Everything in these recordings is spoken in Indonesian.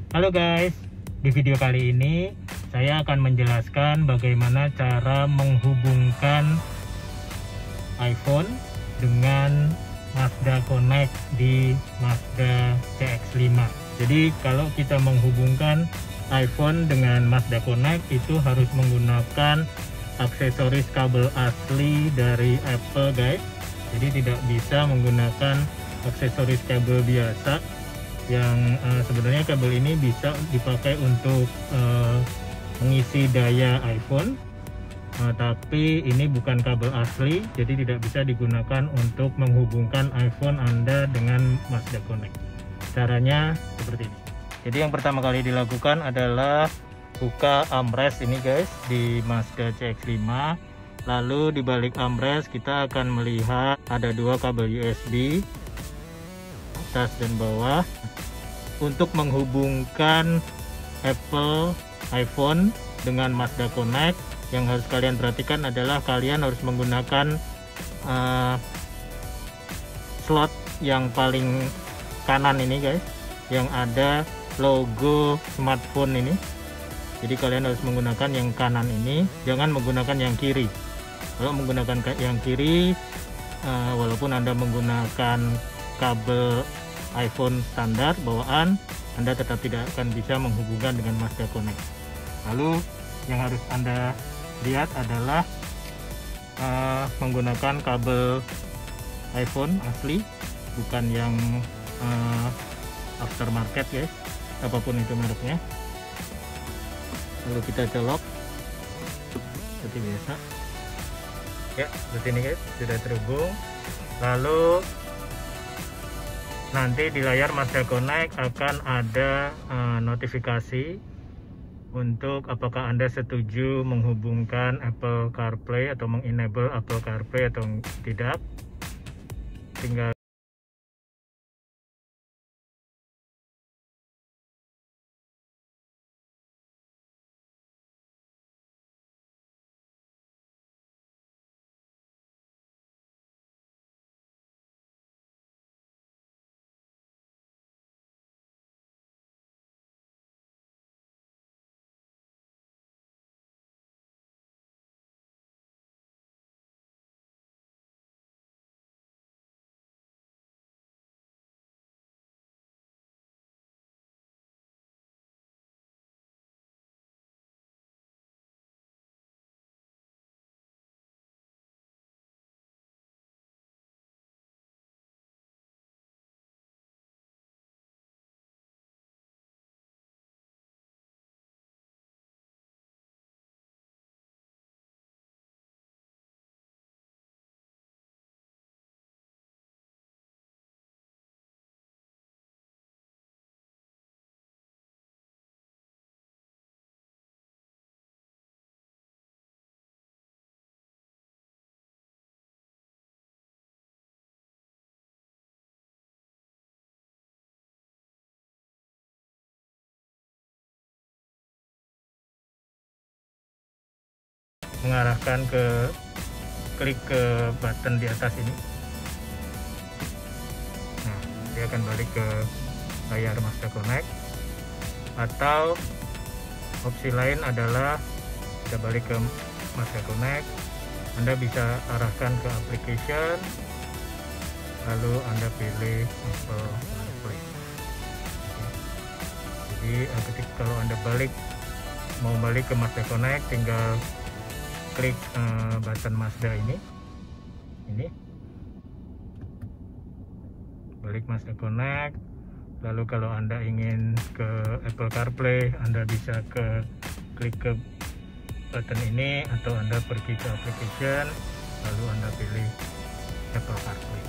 Halo guys, di video kali ini saya akan menjelaskan bagaimana cara menghubungkan iPhone dengan Mazda Connect di Mazda CX-5. Jadi kalau kita menghubungkan iPhone dengan Mazda Connect itu harus menggunakan aksesoris kabel asli dari Apple guys. Jadi tidak bisa menggunakan aksesoris kabel biasa yang sebenarnya kabel ini bisa dipakai untuk mengisi daya iPhone, tapi ini bukan kabel asli, jadi tidak bisa digunakan untuk menghubungkan iPhone Anda dengan Mazda Connect. Caranya seperti ini. Jadi yang pertama kali dilakukan adalah buka armrest ini guys di Mazda CX-5. Lalu di balik armrest kita akan melihat ada dua kabel USB atas dan bawah untuk menghubungkan Apple iPhone dengan Mazda Connect. Yang harus kalian perhatikan adalah kalian harus menggunakan slot yang paling kanan ini guys, yang ada logo smartphone ini. Jadi kalian harus menggunakan yang kanan ini, jangan menggunakan yang kiri. Kalau menggunakan yang kiri, walaupun Anda menggunakan kabel iPhone standar bawaan, Anda tetap tidak akan bisa menghubungkan dengan Mazda Connect. Lalu yang harus Anda lihat adalah menggunakan kabel iPhone asli, bukan yang aftermarket guys, apapun itu mereknya. Lalu kita colok seperti biasa ya, seperti ini guys, sudah terhubung. Lalu nanti di layar Mazda Connect akan ada notifikasi untuk apakah Anda setuju menghubungkan Apple CarPlay atau mengenable Apple CarPlay atau tidak. Tinggal mengarahkan klik ke button di atas ini. Nah, dia akan balik ke layar Mazda Connect. Atau opsi lain adalah kita balik ke Mazda Connect, Anda bisa arahkan ke application, lalu Anda pilih Apple CarPlay. Jadi ketika kalau Anda mau balik ke Mazda Connect, tinggal klik button Mazda ini balik Mazda Connect. Lalu kalau Anda ingin ke Apple CarPlay, Anda bisa klik ke button ini, atau Anda pergi ke application lalu Anda pilih Apple CarPlay.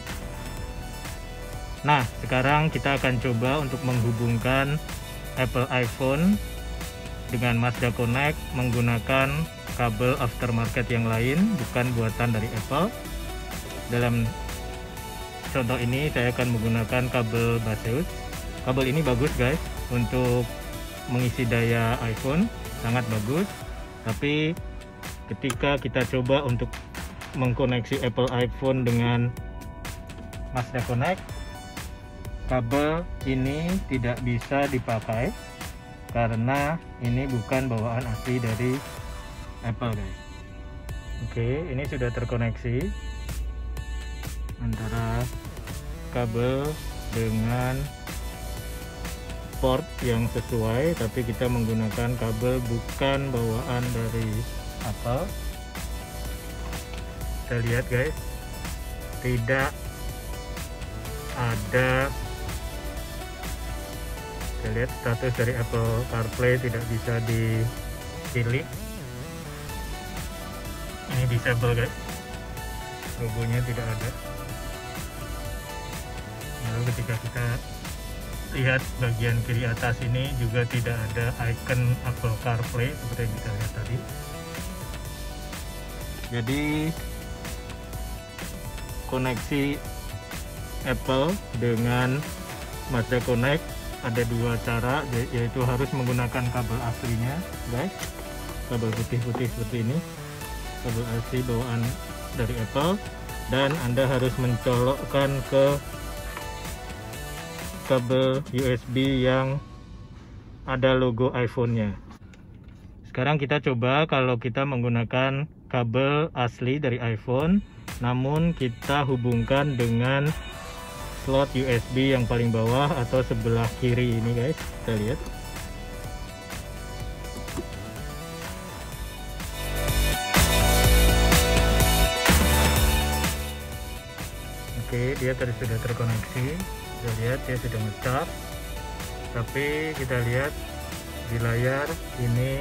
Nah, sekarang kita akan coba untuk menghubungkan Apple iPhone dengan Mazda Connect menggunakan kabel aftermarket yang lain, bukan buatan dari Apple. Dalam contoh ini saya akan menggunakan kabel Baseus. Kabel ini bagus guys untuk mengisi daya iPhone, sangat bagus. Tapi ketika kita coba untuk mengkoneksi Apple iPhone dengan Mazda Connect, kabel ini tidak bisa dipakai karena ini bukan bawaan asli dari Apple, guys. Oke, ini sudah terkoneksi antara kabel dengan port yang sesuai, tapi kita menggunakan kabel bukan bawaan dari Apple. Kita lihat, guys, tidak ada. Kita lihat status dari Apple CarPlay tidak bisa dipilih. Ini disable, guys, logonya tidak ada. Lalu ketika kita lihat bagian kiri atas ini juga tidak ada icon Apple CarPlay seperti yang kita lihat tadi. Jadi koneksi Apple dengan Mazda Connect ada dua cara, yaitu harus menggunakan kabel aslinya, guys, kabel putih-putih seperti ini, kabel asli bawaan dari Apple, dan Anda harus mencolokkan ke kabel USB yang ada logo iPhone-nya. Sekarang kita coba kalau kita menggunakan kabel asli dari iPhone, namun kita hubungkan dengan slot USB yang paling bawah atau sebelah kiri ini, guys. Kita lihat. Oke, dia tadi sudah terkoneksi. Kita lihat dia sudah ngecas. Tapi kita lihat di layar ini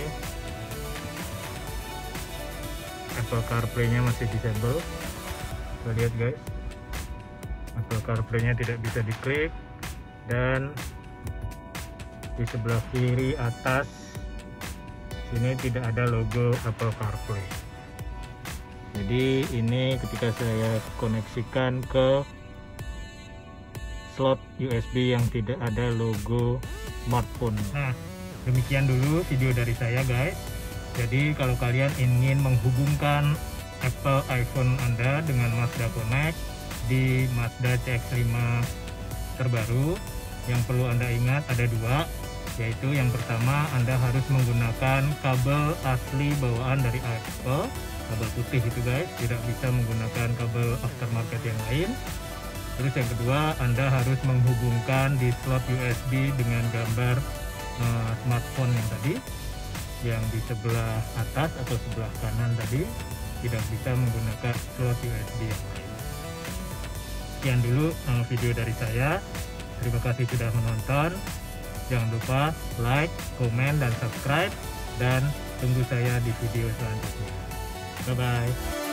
Apple CarPlay-nya masih disable. Kita lihat, guys, Apple CarPlay-nya tidak bisa diklik, dan di sebelah kiri atas sini tidak ada logo Apple CarPlay. Jadi ini ketika saya koneksikan ke slot USB yang tidak ada logo smartphone. Nah, demikian dulu video dari saya, guys. Jadi kalau kalian ingin menghubungkan Apple iPhone Anda dengan Mazda Connect di Mazda CX-5 terbaru, yang perlu Anda ingat ada dua, yaitu yang pertama Anda harus menggunakan kabel asli bawaan dari Apple, kabel putih itu, guys, tidak bisa menggunakan kabel aftermarket yang lain. Terus yang kedua, Anda harus menghubungkan di slot USB dengan gambar smartphone yang tadi, yang di sebelah atas atau sebelah kanan tadi, tidak bisa menggunakan slot USB yang lain. Sekian dulu video dari saya. Terima kasih sudah menonton. Jangan lupa like, komen, dan subscribe, dan tunggu saya di video selanjutnya. Bye bye.